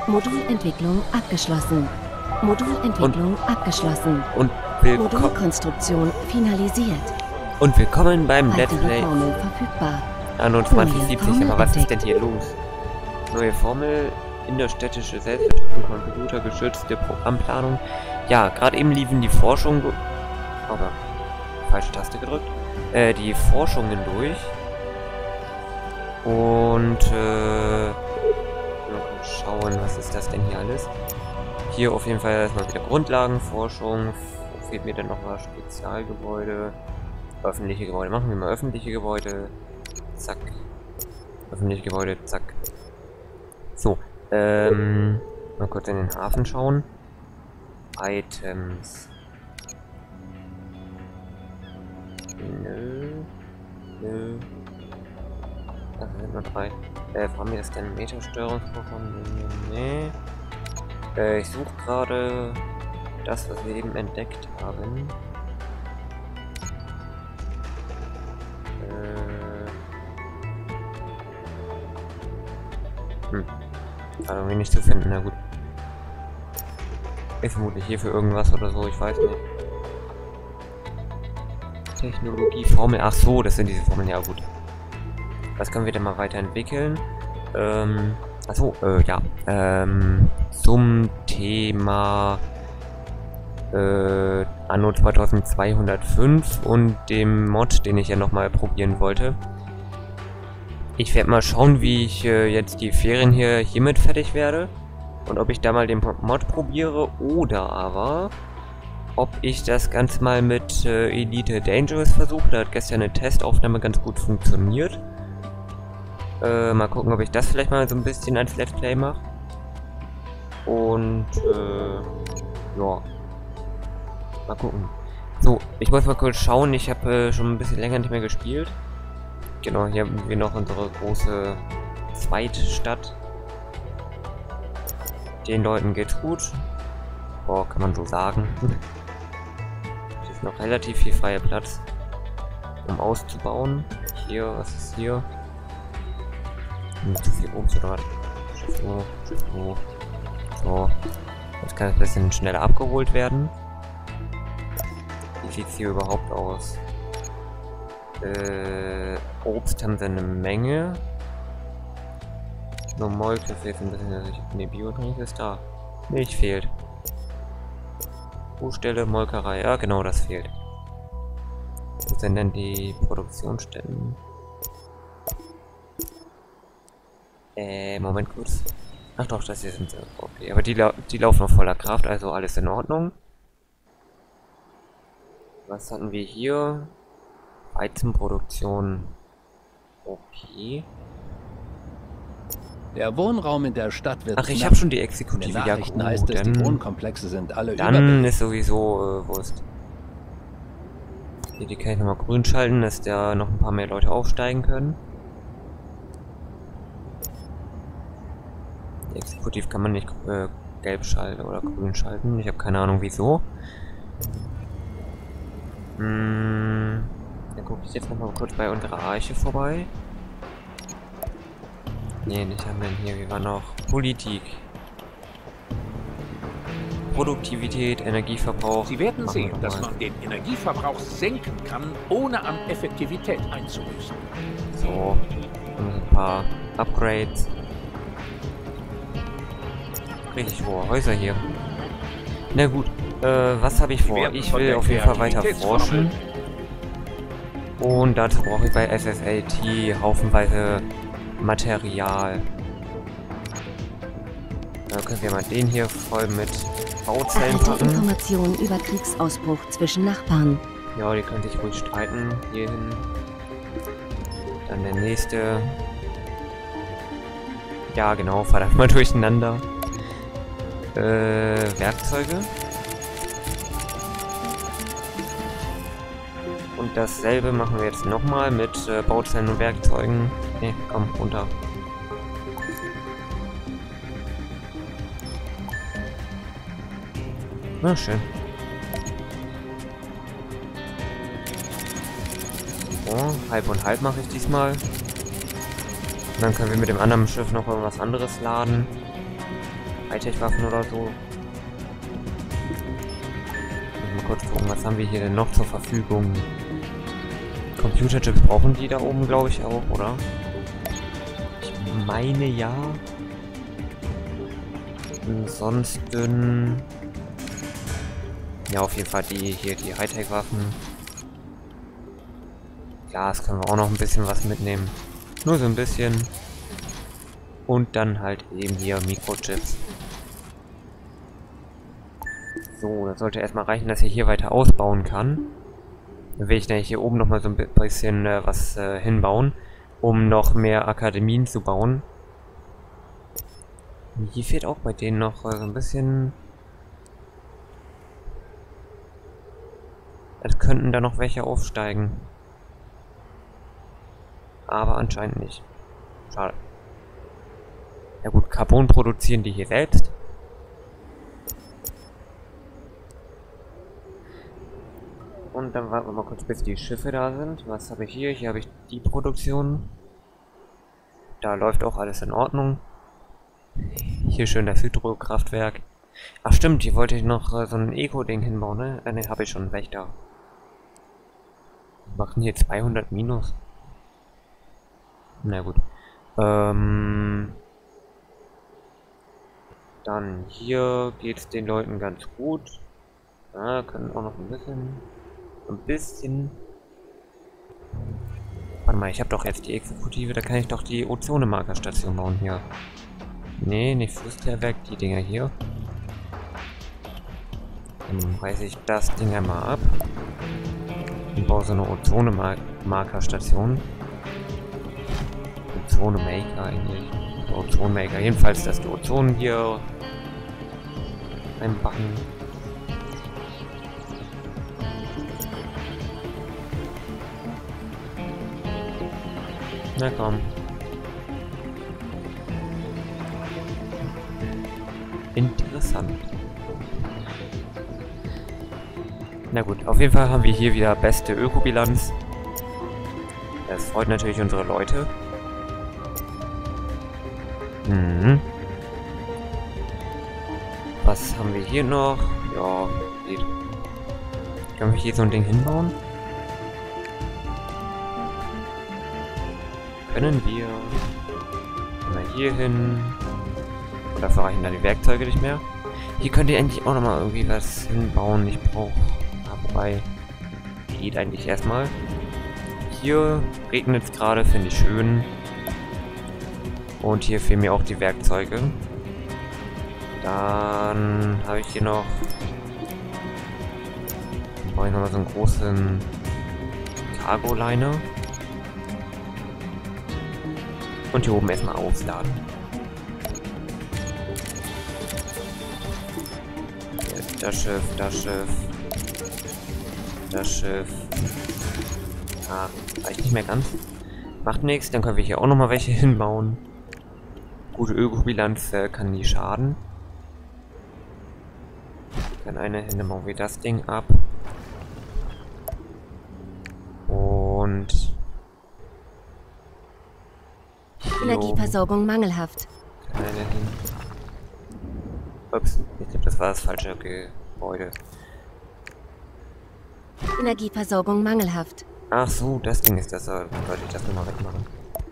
Modulentwicklung abgeschlossen. Modulentwicklung abgeschlossen. Und Modulkonstruktion finalisiert. Und willkommen beim Let's Weitere Play Formel verfügbar. Anno 2070. Aber was ist denn hier los? Neue Formel, innerstädtische Selbstbestimmung, computergeschützte Programmplanung. Ja, gerade eben liefen die Forschungen... Aber falsche Taste gedrückt. Die Forschungen durch. Und mal schauen, was ist das denn hier alles? Hier auf jeden Fall erstmal wieder Grundlagenforschung. Wo fehlt mir denn noch was? Spezialgebäude. Öffentliche Gebäude. Machen wir mal öffentliche Gebäude. Zack. Öffentliche Gebäude, zack. So, mal kurz in den Hafen schauen. Items. Nö. Da sind nur 3. Haben wir das denn? Metersteuerungsprogramm? Nee. Ich suche gerade das, was wir eben entdeckt haben. Also irgendwie nicht zu finden, na gut. Ist vermutlich hier für irgendwas oder so, ich weiß nicht. Technologie, Formel, ach so, das sind diese Formeln, ja gut. Was können wir denn mal weiterentwickeln? Achso, ja. Zum Thema Anno 2205 und dem Mod, den ich ja nochmal probieren wollte. Ich werde mal schauen, wie ich jetzt die Ferien hiermit fertig werde. Und ob ich da mal den Mod probiere oder aber ob ich das Ganze mal mit Elite Dangerous versuche. Da hat gestern eine Testaufnahme ganz gut funktioniert. Mal gucken, ob ich das vielleicht mal so ein bisschen als Let's Play mache. Und ja. Mal gucken. So, ich muss mal kurz schauen. Ich habe schon ein bisschen länger nicht mehr gespielt. Genau, hier haben wir noch unsere große Zweitstadt. Den Leuten geht's gut. Boah, kann man so sagen. Es ist noch relativ viel freier Platz, um auszubauen. Hier, was ist hier? Nicht zu viel Obstdraht. Schiff hoch, Schiff hoch. So. Jetzt kann es ein bisschen schneller abgeholt werden. Wie sieht es hier überhaupt aus? Obst haben wir eine Menge. Nur Molke fehlt ein bisschen. Ne, Biotrink ist da. Milch fehlt. Kuhstelle, Molkerei. Ja, genau, das fehlt. Wo sind denn die Produktionsstellen? Moment kurz. Ach doch, das hier sind sie. Okay, aber die laufen auf voller Kraft, also alles in Ordnung. Was hatten wir hier? Weizenproduktion. Okay. Der Wohnraum in der Stadt wird. Ach, ich habe schon die Exekutive. Ja, gut, heißt es, die Wohnkomplexe sind alle dann ist sowieso Wurst. Hier, die kann ich nochmal grün schalten, dass da noch ein paar mehr Leute aufsteigen können. Die Exekutive kann man nicht gelb schalten oder grün schalten. Ich habe keine Ahnung wieso. Dann gucke ich jetzt nochmal kurz bei unserer Arche vorbei. Ne, nicht haben wir hier. Wie war noch? Politik. Produktivität, Energieverbrauch. Sie werden sehen, dass man den Energieverbrauch senken kann, ohne an Effektivität einzubüßen. So. Und ein paar Upgrades. Richtig hohe Häuser hier. Na gut. Was habe ich vor? Ich will auf jeden Fall weiter forschen. Und dazu brauche ich bei SSLT haufenweise Material. Da können wir mal den hier voll mit Bauzellen packen. Informationen über Kriegsausbruch zwischen Nachbarn. Ja, die können sich ruhig streiten. Hierhin. Dann der nächste. Ja, genau, verdammt mal durcheinander. Werkzeuge. Und dasselbe machen wir jetzt nochmal mit Bauzellen und Werkzeugen. Ne, komm, runter. Na, schön. So, halb und halb mache ich diesmal. Und dann können wir mit dem anderen Schiff noch irgendwas anderes laden. Hightech-Waffen oder so. Mal kurz gucken, was haben wir hier denn noch zur Verfügung? Computerchips brauchen die da oben, glaube ich, auch, oder? Ich meine ja. Ansonsten... Ja, auf jeden Fall die hier, die Hightech-Waffen. Glas können wir auch noch ein bisschen was mitnehmen. Nur so ein bisschen. Und dann halt eben hier Mikrochips. So, das sollte erstmal reichen, dass ich hier weiter ausbauen kann. Dann will ich nämlich hier oben nochmal so ein bisschen was hinbauen, um noch mehr Akademien zu bauen. Hier fehlt auch bei denen noch so ein bisschen... Es könnten da noch welche aufsteigen. Aber anscheinend nicht. Schade. Ja gut, Carbon produzieren die hier selbst. Und dann warten wir mal kurz, bis die Schiffe da sind. Was habe ich hier? Hier habe ich die Produktion. Da läuft auch alles in Ordnung. Hier schön das Hydrokraftwerk. Ach stimmt, hier wollte ich noch so ein Eco-Ding hinbauen, ne? Ne, habe ich schon, Wächter. Wir machen hier 200 minus. Na gut. Dann hier geht es den Leuten ganz gut. Ja, können auch noch ein bisschen. Warte mal, ich habe doch jetzt die Exekutive, da kann ich doch die Ozone-Markerstation bauen hier. Nee, nicht Flussklärwerk, die Dinger hier. Dann reiße ich das Ding einmal ab. Und baue so eine Ozone-Markerstation. Ozone-Maker eigentlich. Ozone-Maker. Jedenfalls, dass die Ozon hier reinbacken. Na komm. Interessant. Na gut, auf jeden Fall haben wir hier wieder beste Ökobilanz. Das freut natürlich unsere Leute. Was haben wir hier noch? Ja, geht. Können wir hier so ein Ding hinbauen? Können wir mal hier hin. Und dafür reichen dann die Werkzeuge nicht mehr. Hier könnt ihr endlich auch nochmal irgendwie was hinbauen. Ich brauche. Wobei. Geht eigentlich erstmal. Hier regnet es gerade, finde ich schön. Und hier fehlen mir auch die Werkzeuge. Dann habe ich hier noch. Dann brauche ich nochmal so einen großen Cargo-Liner. Und hier oben erstmal aufladen. Das Schiff, das Schiff. Das Schiff. Ah, reicht nicht mehr ganz. Macht nichts, dann können wir hier auch nochmal welche hinbauen. Gute Ökobilanz kann nie schaden. Dann eine hin, dann bauen wir das Ding ab. Und... Energieversorgung mangelhaft. Keine hin. Ups, ich glaube, das war das falsche Gebäude. Energieversorgung mangelhaft. Ach so, das Ding ist das. Sollte ich das nochmal wegmachen?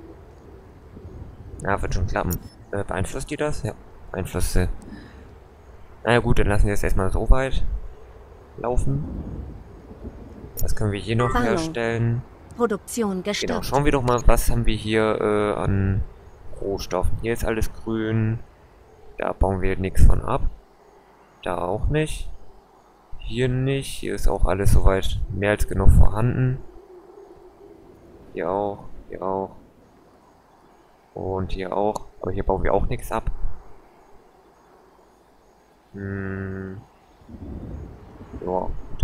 Ja, wird schon klappen. Beeinflusst die das? Ja, beeinflusst sie. Na ja, gut, dann lassen wir es erstmal so weit laufen. Was können wir hier noch herstellen? Produktion gestoppt. Genau, schauen wir doch mal, was haben wir hier an Rohstoffen. Hier ist alles grün. Da bauen wir nichts von ab. Da auch nicht. Hier nicht. Hier ist auch alles soweit mehr als genug vorhanden. Hier auch. Hier auch. Und hier auch. Aber hier bauen wir auch nichts ab. Ja.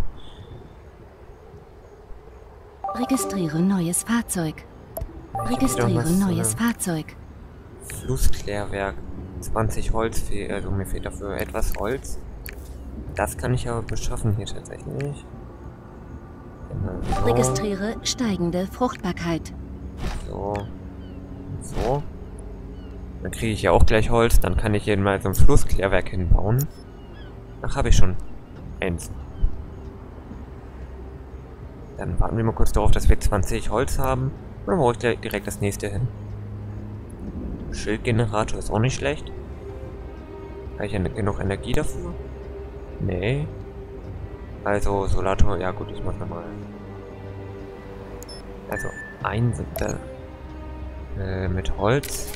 Registriere neues Fahrzeug. Registriere neues Fahrzeug. Flussklärwerk. 20 Holz fehlt, also mir fehlt dafür etwas Holz. Das kann ich aber beschaffen hier tatsächlich. Genau. Registriere steigende Fruchtbarkeit. So. So. Dann kriege ich ja auch gleich Holz. Dann kann ich hier mal so ein Flussklärwerk hinbauen. Ach, habe ich schon. Eins. Dann warten wir mal kurz darauf, dass wir 20 Holz haben. Und dann baue ich direkt das nächste hin. Schildgenerator ist auch nicht schlecht. Habe ich ja genug Energie dafür? Nee. Also Solator, ja gut, ich muss nochmal. Also ein Siebter mit Holz.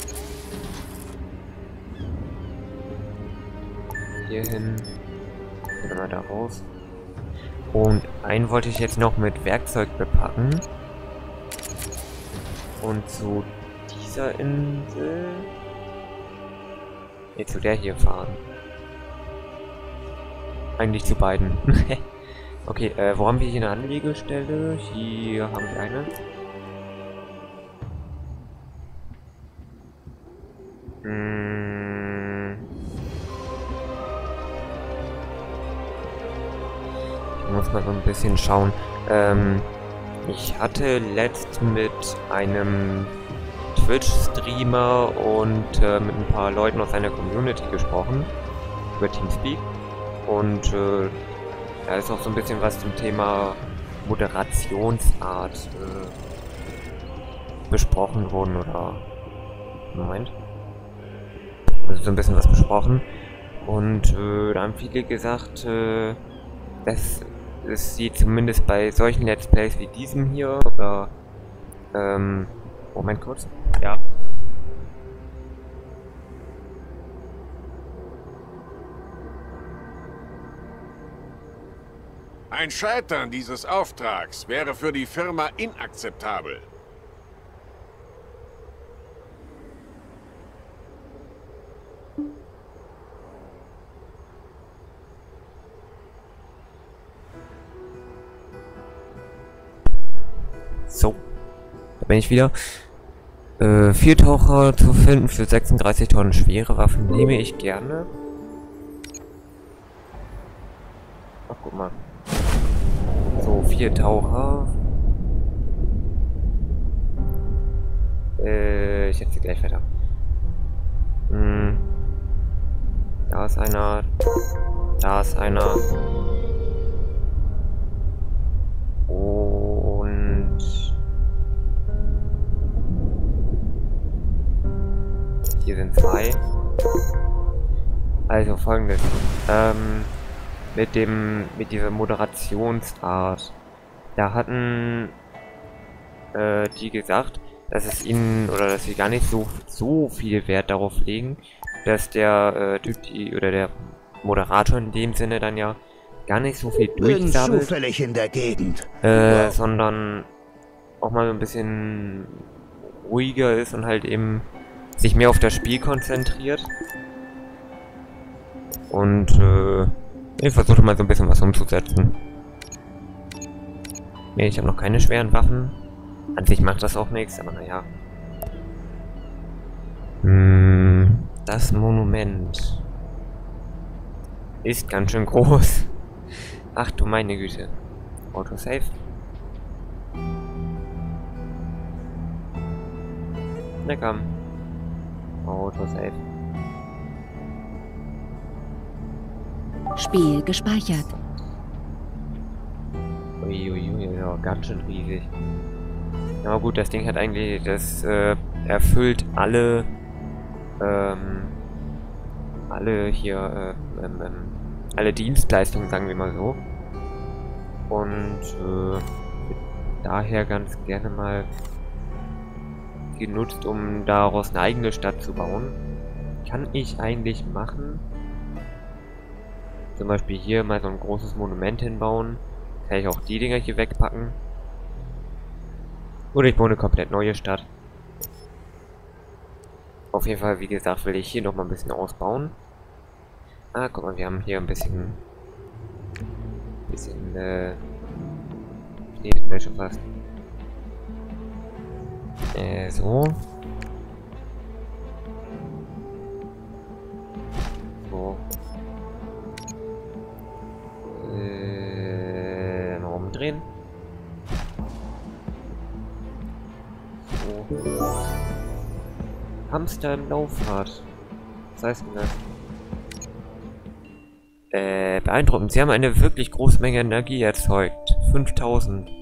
Hier hin. Oder mal da raus. Und einen wollte ich jetzt noch mit Werkzeug bepacken. Und zu dieser Insel. Ne, zu der hier fahren. Eigentlich zu beiden. Okay, wo haben wir hier eine Anlegestelle? Hier haben wir eine. Ich muss mal so ein bisschen schauen. Ich hatte letzt mit einem Twitch-Streamer und mit ein paar Leuten aus seiner Community gesprochen. Über Teamspeak. Und da ist auch so ein bisschen was zum Thema Moderationsart besprochen worden, oder... Moment. Also so ein bisschen was besprochen. Und da haben viele gesagt, dass es sie zumindest bei solchen Let's Plays wie diesem hier, oder... Moment kurz. Ja. Ein Scheitern dieses Auftrags wäre für die Firma inakzeptabel. So, da bin ich wieder. 4 Taucher zu finden für 36 Tonnen schwere Waffen nehme ich gerne. Ach, guck mal. So, 4 Taucher. Ich setze gleich weiter. Da ist einer. Da ist einer. Und... Hier sind 2. Also folgendes. Mit dieser Moderationsart. Da hatten die gesagt, dass es ihnen, oder dass sie gar nicht so viel Wert darauf legen, dass der Typ, oder der Moderator in dem Sinne dann ja gar nicht so viel durchsabbelt. Zufällig in der Gegend. Sondern auch mal so ein bisschen ruhiger ist und halt eben sich mehr auf das Spiel konzentriert. Und ich versuche mal so ein bisschen was umzusetzen. Nee, ich habe noch keine schweren Waffen. An sich macht das auch nichts, aber naja. Das Monument ist ganz schön groß. Ach du meine Güte. Autosave. Na komm. Autosave. Spiel gespeichert. Uiuiui, ja, ganz schön riesig. Aber gut, das Ding hat eigentlich, das erfüllt alle hier, alle Dienstleistungen, sagen wir mal so. Und daher ganz gerne mal genutzt, um daraus eine eigene Stadt zu bauen. Kann ich eigentlich machen. Zum Beispiel hier mal so ein großes Monument hinbauen. Kann ich auch die Dinger hier wegpacken. Oder ich baue eine komplett neue Stadt. Auf jeden Fall, wie gesagt, will ich hier noch mal ein bisschen ausbauen. Ah, guck mal, wir haben hier ein bisschen Schnee schon fast. So. So. Mal umdrehen. So. Hamster im Laufrad. Was heißt denn das? Beeindruckend. Sie haben eine wirklich große Menge Energie erzeugt. 5000.